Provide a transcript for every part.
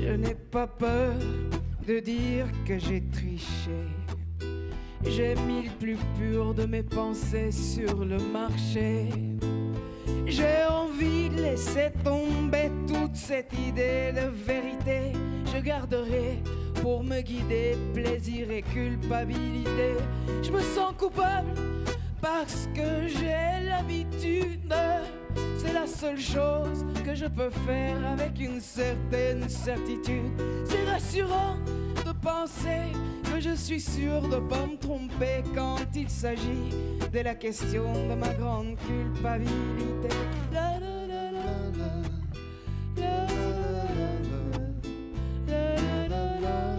Je n'ai pas peur de dire que j'ai triché. J'ai mis le plus pur de mes pensées sur le marché. J'ai envie de laisser tomber toute cette idée de vérité. Je garderai pour me guider plaisir et culpabilité. Je me sens coupable parce que j'ai l'habitude. C'est la seule chose que je peux faire avec une certaine certitude. C'est rassurant de penser que je suis sûr de pas me tromper quand il s'agit de la question de ma grande culpabilité. La, la, la, la, la. La, la, la, la.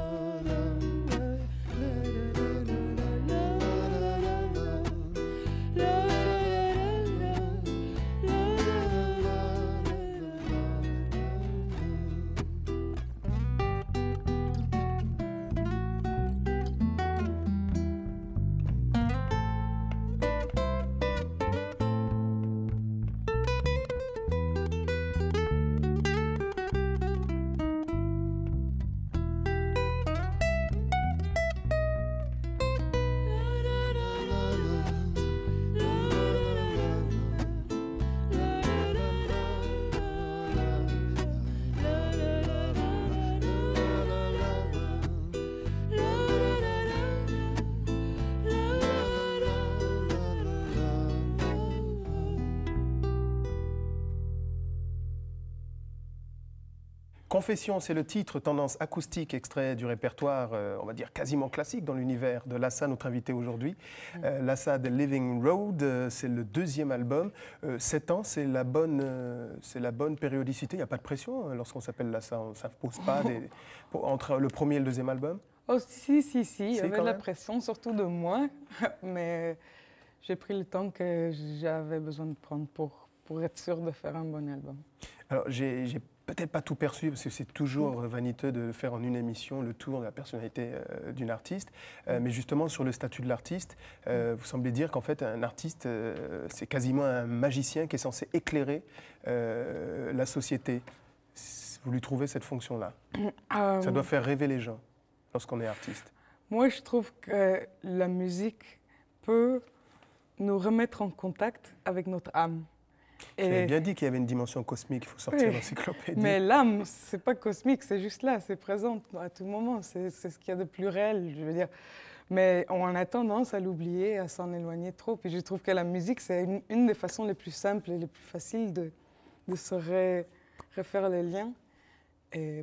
Confession, c'est le titre, tendance acoustique, extrait du répertoire, on va dire quasiment classique dans l'univers de Lassa, notre invité aujourd'hui. Lassa, The Living Road, c'est le deuxième album. 7 ans, c'est la bonne périodicité, il n'y a pas de pression lorsqu'on s'appelle Lassa, ça ne pose pas entre le premier et le deuxième album? Oh si, il y avait de la pression, surtout de moi, mais j'ai pris le temps que j'avais besoin de prendre pour être sûr de faire un bon album. Alors, j'ai peut-être pas tout perçu, parce que c'est toujours vaniteux de faire en une émission le tour de la personnalité d'une artiste. Mais justement, sur le statut de l'artiste, vous semblez dire qu'en fait, un artiste, c'est quasiment un magicien qui est censé éclairer la société. Vous lui trouvez cette fonction-là? Ça doit faire rêver les gens lorsqu'on est artiste. Moi, je trouve que la musique peut nous remettre en contact avec notre âme. Vous avez bien dit qu'il y avait une dimension cosmique, il faut sortir l'encyclopédie. Mais l'âme, c'est pas cosmique, c'est juste là, c'est présent à tout moment, c'est ce qu'il y a de plus réel, je veux dire. Mais on a tendance à l'oublier, à s'en éloigner trop. Puis je trouve que la musique, c'est une des façons les plus simples et les plus faciles de se refaire les liens. Et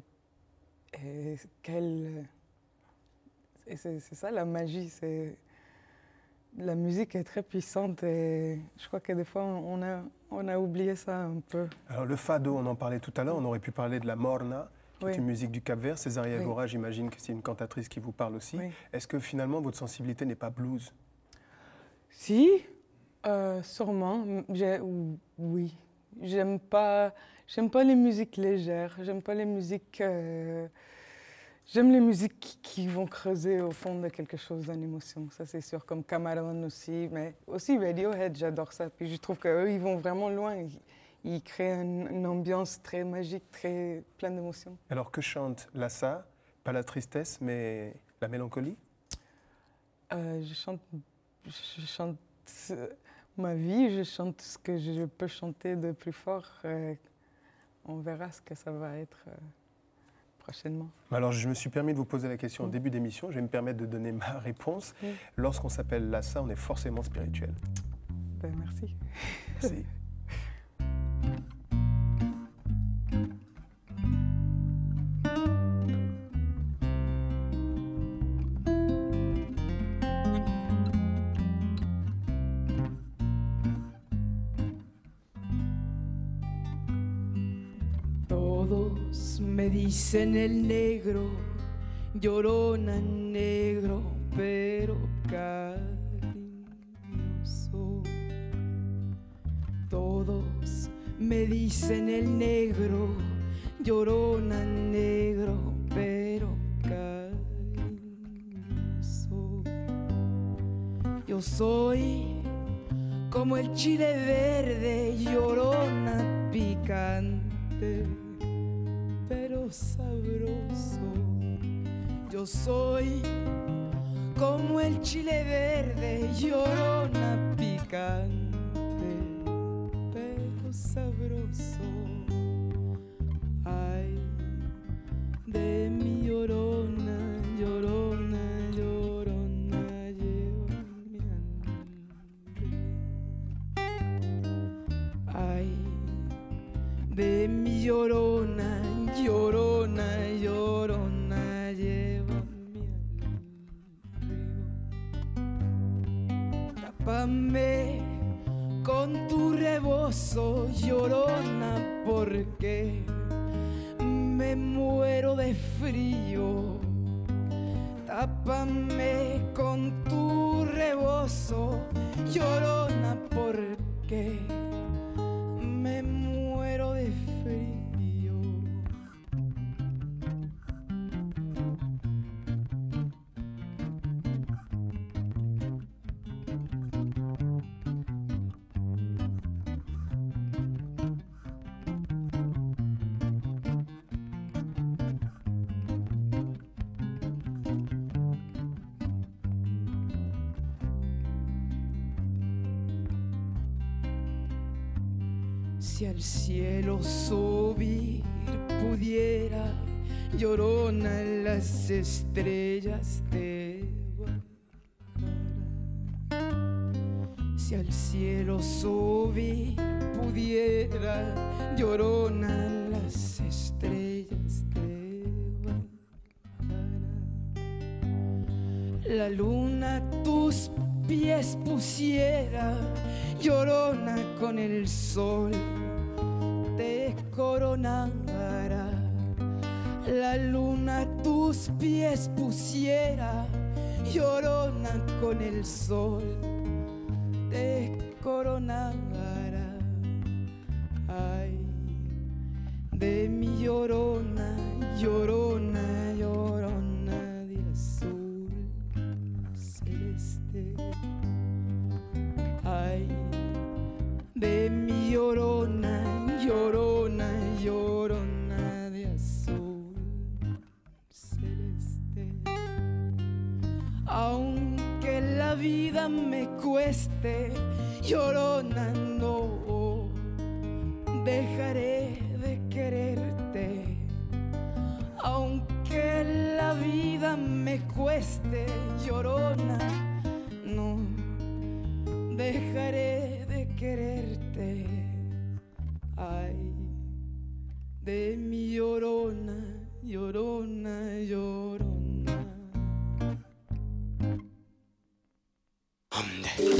c'est ça la magie, la musique est très puissante et je crois que des fois on a oublié ça un peu. Alors le fado, on en parlait tout à l'heure, on aurait pu parler de la morna, qui est une musique du Cap-Vert. Césaria Évora, j'imagine que c'est une cantatrice qui vous parle aussi. Est-ce que finalement votre sensibilité n'est pas blues? Si, sûrement. Oui. J'aime pas les musiques légères, j'aime pas les musiques... J'aime les musiques qui vont creuser au fond de quelque chose, d'une émotion, ça c'est sûr, comme Cameron aussi, mais aussi Radiohead, j'adore ça. Puis je trouve qu'eux, ils vont vraiment loin, ils créent une ambiance très magique, très pleine d'émotions. Alors que chante Lassa? Pas la tristesse, mais la mélancolie? Je chante ma vie, je chante ce que je peux chanter de plus fort. On verra ce que ça va être. Prochainement. Alors, je me suis permis de vous poser la question au début d'émission. Je vais me permettre de donner ma réponse. Lorsqu'on s'appelle Lassa, on est forcément spirituel. Ben, merci. Merci. Todos me dicen el negro, llorona negro, pero cariñoso. Todos me dicen el negro, llorona negro, pero cariñoso. Yo soy como el chile verde, llorona picante, pero pero sabroso. Yo soy como el chile verde, llorona picante, pero sabroso. Ay, de mi llorona, llorona, llorona, llevo mi hambre. Ay, de mi llorona, llorona, llorona, llevo mi hambre. Tápame con tu rebozo, llorona, porque me muero de frío. Tápame con tu rebozo, llorona, porque me muero de frío. Si al cielo subir pudiera, llorona, las estrellas te bajarán. Si al cielo subir pudiera, llorona, las estrellas te bajarán. La luna tus pies pusiera, llorona, con el sol te coronara. La luna tus pies pusiera, llorona, con el sol te coronara. Ay, de mi llorona, llorona, llorona de azul celeste. Ay, de mi llorona, llorona, llorona de azul celeste. Aunque la vida me cueste, llorona, no dejaré de quererte. Aunque la vida me cueste, llorona, no dejaré de quererte. Ay, de mi llorona, llorona, llorona.